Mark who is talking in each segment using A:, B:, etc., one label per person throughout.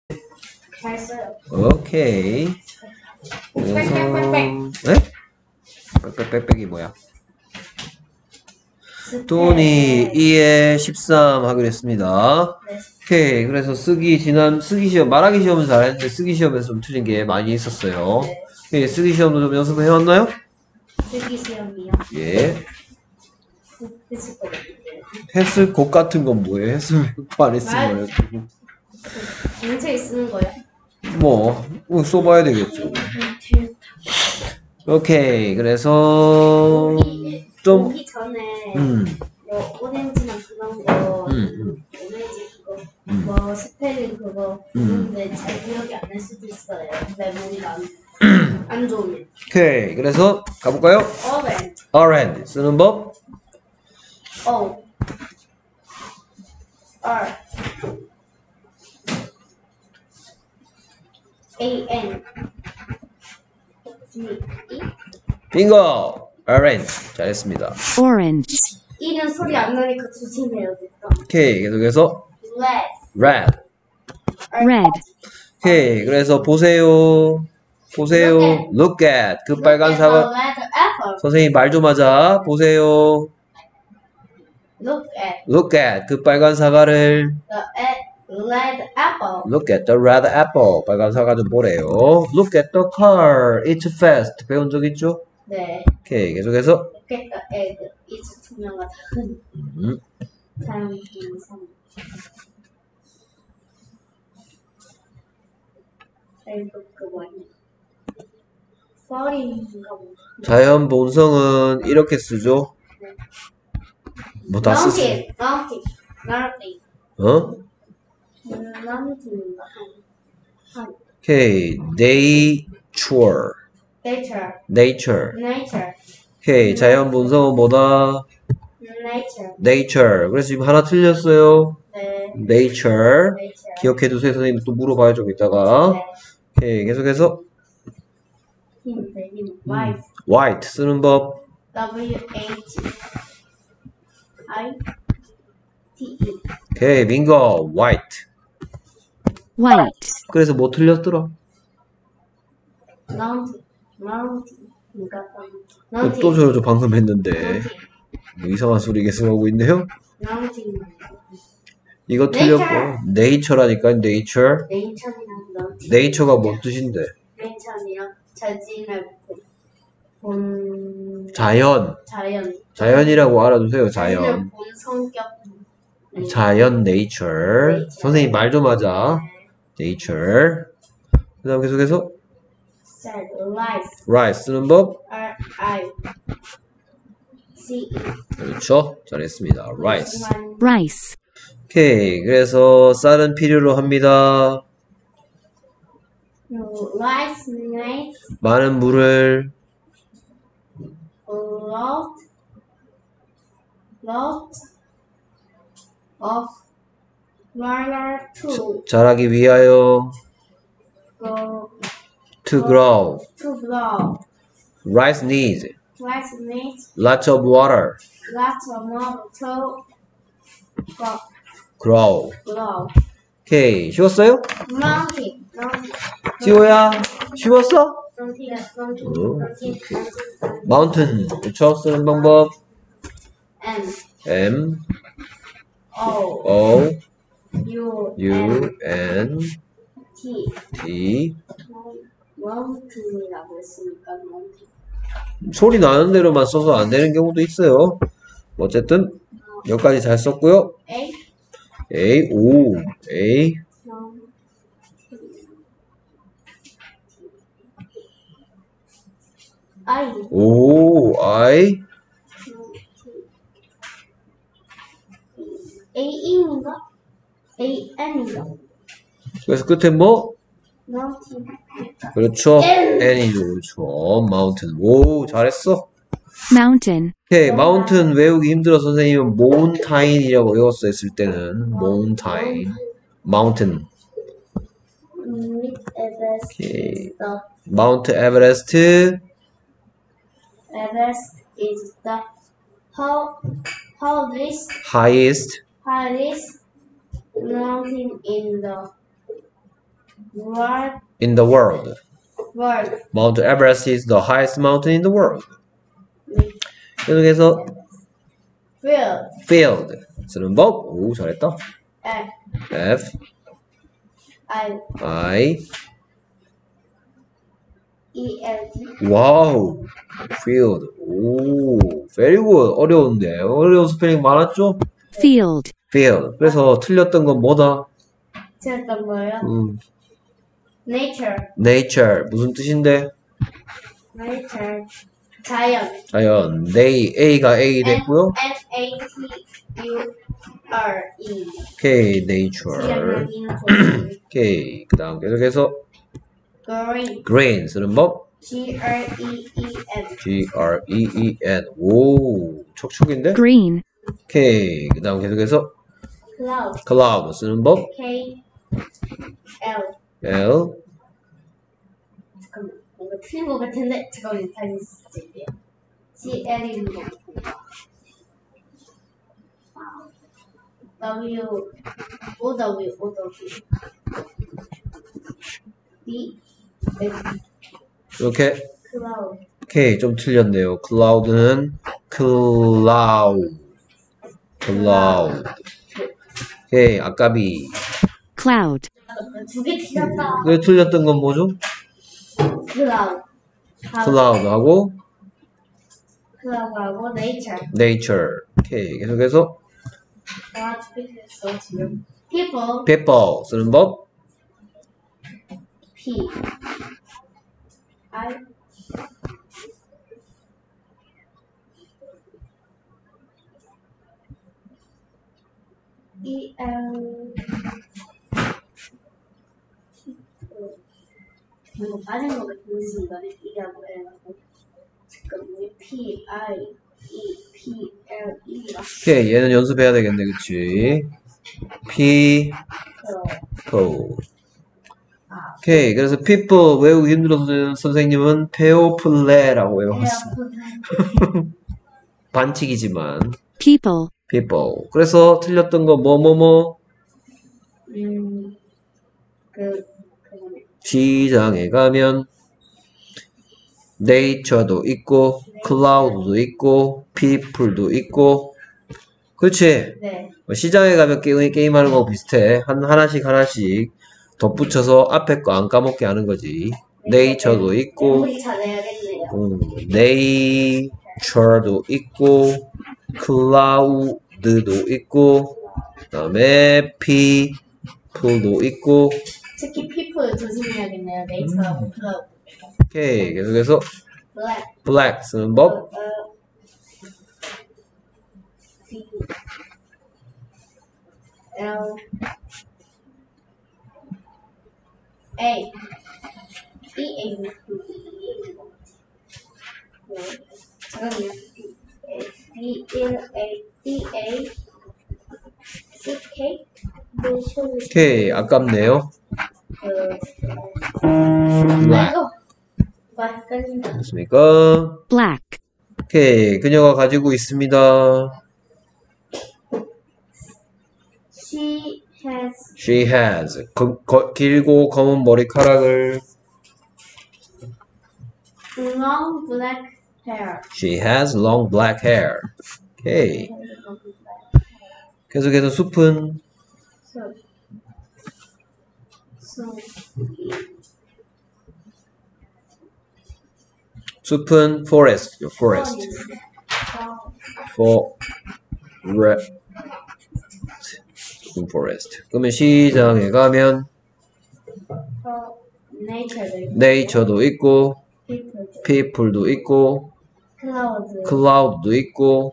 A: 잘 써요.
B: 오케이. 그래서 네? 빽빽빽빽이 뭐야? 돈이 2에 13 하기로 했습니다.
A: 네.
B: 오케이. 그래서 쓰기 시험, 말하기 시험은 잘했는데 쓰기 시험에서 좀 틀린 게 많이 있었어요.
A: 네.
B: 오케이. 쓰기 시험도 좀 연습을 해왔나요?
A: 쓰기 시험이요.
B: 예.
A: 했을 거예요.
B: 했을 것 같은 건 뭐예요? 했으면 안 했으면
A: 전체에 쓰는 거요.
B: 뭐 써봐야 되겠죠. 오케이. 그래서 좀
A: 오기 전에 뭐 오렌지나 그런 거 오렌지 그거 뭐 스펠링 그거 근데 잘 기억이 안 날 수도 있어요. 메모리가 안 좋으면.
B: 오케이. 그래서 가볼까요? orange 쓰는 법.
A: O R A N G E
B: 빙고. orange 잘했습니다.
C: orange,
A: 이는 소리 안 나니까 조심해요.
B: 오케이. 계속해서
A: Red
C: red,
B: 오케이. 그래서 보세요. look at 그 빨간 사과.
A: Red apple.
B: 선생님 말 좀 하자. 보세요.
A: Look
B: at 그 빨간 사과를.
A: the red apple.
B: Look at the red apple. 빨간 사과 좀 보래요. Look at the car. It's fast. 배운 적 있죠?
A: 네.
B: 오케이. 계속해서
A: Look at the egg. It's 투명하다. 사람 인상. 그거 아니야. Falling.인가 뭐.
B: 자연 본성은 이렇게 쓰죠. 뭐 다 쓰세요.
A: Mountain.
B: 어?
A: Mountain인가?
B: 오케이. nature.
A: Nature.
B: 오케이. 자연 본성은 뭐다? nature. 그래서 지금 하나 틀렸어요.
A: 네.
B: nature. 기억해 두세요. 선생님 또 물어봐요. 좀 이따가.
A: 네.
B: 오케이. 계속해서
A: White.
B: white 쓰는 법.
A: W-H-I-T-E.
B: 오케이. 빙고. white.
C: white,
B: 그래서 뭐 틀렸더라?
A: Mountain.
B: 또 저 방금 했는데 뭐 이상한 소리 계속 하고 있네요.
A: Mountain.
B: 이거 틀렸고 nature라니까 nature. nature가 뭔 뜻인데?
A: Nature이요. 자진을 본
B: 자연이라고 알아두세요. 자연.
A: 자연을 본 성격.
B: 자연 nature. 선생님 말 좀 하자. nature. 그 다음 계속해서 rice 쓰는 법.
A: R-I-C-E.
B: 그렇죠. 잘했습니다. rice.
C: rice,
B: 오케이. 그래서 쌀은 필요로 합니다.
A: Rice needs
B: 많은 물을
A: lot of water
B: 자라기 위하여 to grow. Rice needs lots of water
A: to
B: grow.
A: grow.
B: 오케이. 쉬웠어요?
A: Mountain.
B: 지호야 쉬웠어?
A: Mountain.
B: mountain 그쵸? 쓰는 방법
A: M
B: M
A: O
B: O
A: U
B: U N
A: T.
B: T
A: Mountain이라고 했으니까 mountain.
B: 소리 나는 대로만 써서 안 되는 경우도 있어요. 어쨌든 여기까지 잘 썼고요.
A: A
B: A O A
A: I
B: O I
A: A인가? An인가?
B: 그래서 끝에 뭐?
A: Mountain.
B: 그렇죠. N이 좋죠. mountain. 오 잘했어.
C: mountain,
B: 오케이. mountain 외우기 힘들어 선생님은 mountain이라고 외웠어 했을 때는 mountain. 오케이. Mount Everest
A: Everest is the
B: highest
A: highest mountain in the What
B: in the world.
A: word?
B: Mount Everest is the highest mountain in the world. 계속해서
A: Field.
B: field 쓰는 법. 오, 잘했다.
A: F
B: F
A: I
B: I
A: E L D.
B: 와우. field. 오, very good. 어려운데. 어려운 스펠링 많았죠?
C: field,
B: field. 그래서 틀렸던 건 뭐다?
A: 틀렸던 거예요? Nature.
B: nature. 무슨 뜻인데?
A: Nature. 자연.
B: 자연. A가 A 됐고요.
A: N-A-T-U-R-E.
B: 오케이, nature. 오케이. 그 다음 계속해서
A: Green.
B: green 쓰는 법.
A: G-R-E-E-N.
B: Green. 오, 촉촉인데?
C: green,
B: 오케이. 그 다음 계속해서
A: Cloud.
B: cloud 쓰는 법.
A: K-L.
B: L.
A: 잠깐만. 뭔가 틀린 것 같은데? 잠깐만, 다시 쓸게요. C-L-E-D. W-O-W-O-W. B.
B: 이렇게.
A: Cloud.
B: 오케이. 좀 틀렸네요. cloud는 cloud. cloud. 오케이. 아까비.
C: cloud,
A: 두 개 틀렸다.
B: 왜 틀렸던 건 뭐죠?
A: Cloud.
B: cloud하고
A: Cloud하고 nature.
B: nature. 오케이. 계속해서
A: 아, 두 개 틀렸어, 지금. People.
B: people 쓰는 법.
A: P. I. E. L. 이거 빠진 거 같은 순간에 E라고 해가지고 잠깐만요. P. I. E. P. L. E가
B: 오케이. 얘는 연습해야 되겠네. 그치? people. 오케이. 그래서 people 외우기 힘들어서 선생님은 페오플레라고 외워봤어. 반칙이지만
C: people,
B: people. 그래서 틀렸던 거 뭐뭐뭐
A: 그거네.
B: 시장에 가면 nature도 있고 cloud도 있고 people도 있고 그렇지?
A: 네.
B: 시장에 가면 게임하는 거 비슷해. 하나씩 덧붙여서 앞에 거 안 까먹게 하는 거지. nature도 있고
A: 우리 잘해야겠네요.
B: nature도 있고 cloud도 있고 그 다음에 people도 있고
A: 특히 people 조심해야겠네요. 네이처하고 클라우드.
B: 오케이. 계속해서
A: black.
B: black 쓰는 법.
A: B. L. A. E. A. 잠깐만요. B. 1. A. B. A. C. K.
B: 오케이. 아깝네요. black.
A: 헷갈린다.
B: 됐습니까?
C: black,
B: 오케이. 그녀가 가지고 있습니다.
A: She has
B: She has 길고 검은 머리카락을
A: long black hair.
B: She has long black hair. 오케이. 계속해서 숲은 숲은 forest. forest. forest. 그러면 시장에 가면 nature도 있고 people도 있고 cloud도 있고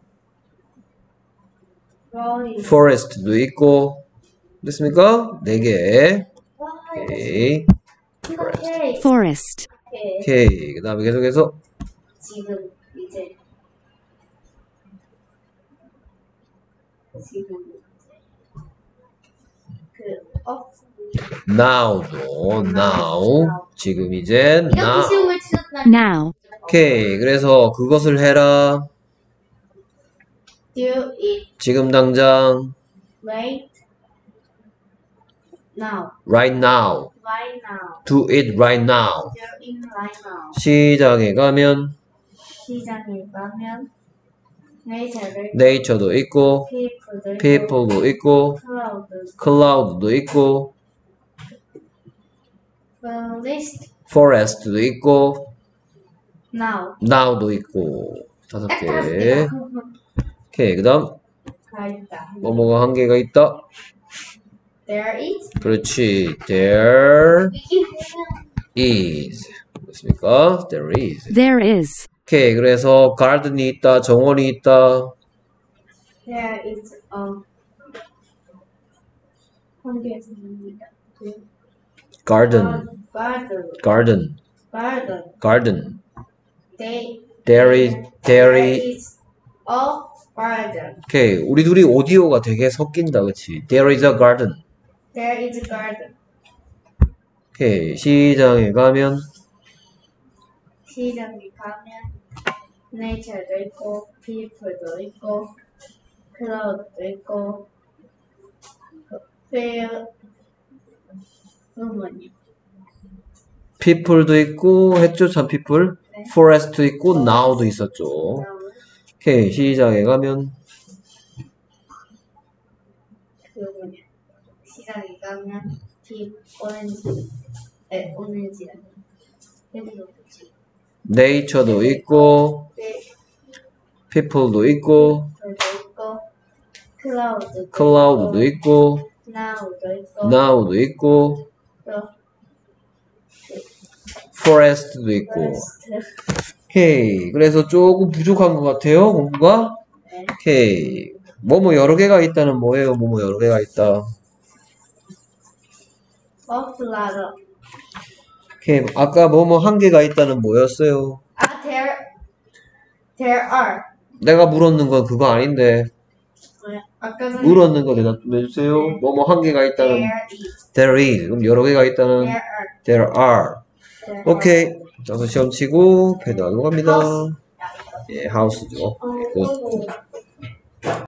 B: forest도 있고 됐습니까? 4개. 오케이.
C: forest,
B: 오케이. 그 다음에 계속해서
A: 지금 이제
B: now도 now 지금 이제
A: 이렇게
B: now.
A: 쉬운 걸 치셨나?
C: now,
B: 오케이. 그래서 그것을 해라.
A: Do it
B: 지금 당장
A: right now.
B: right now.
A: Right now.
B: do it right now.
A: They're in right now.
B: 시장에 가면
A: 시장에 가면
B: nature도 있고 people도 있고 cloud도 있고 forest도 있고 now도 있고 5개. 오케이, 그 다음 뭐뭐가 한 개가 있다.
A: There is.
B: 그렇지. there is. 뭐습니까? there is.
C: There is.
B: 오케이, 그래서 garden이 있다, 정원이 있다.
A: There is 한 개 있습니다.
B: garden,
A: garden.
B: garden.
A: There
B: is
A: is a garden.
B: 오케이, 우리 둘이 오디오가 되게 섞인다, 그치? There is a garden.
A: There is a garden.
B: 오케이, 시장에 가면
A: nature도 있고 people도 있고 cloud도 있고
B: people도 있고 했죠, 참 people. forest도 있고 now도 있었죠. 오케이, 시장에 가면
A: 시장에 가면 오렌지랑
B: nature도 있고 people도 있고 cloud도 있고 now도 있고 forest도 있고. 오케이, 그래서 조금 부족한 것 같아요, 공부가. 오케이, 뭐뭐 여러 개가 있다는 뭐예요? 뭐뭐 여러 개가 있다. 오케이, 아까 뭐뭐 한 개가 있다는 뭐였어요?
A: there are.
B: 내가 물었는 건 그거 아닌데.
A: 아까 전에
B: 물었는 거 대답 좀 해주세요. 뭐뭐 한 개가 있다는 there is. 그럼 여러 개가 있다는 there are. 오케이, 자, 시험 치고 패드하러 갑니다. 예, 하우스죠. 굿.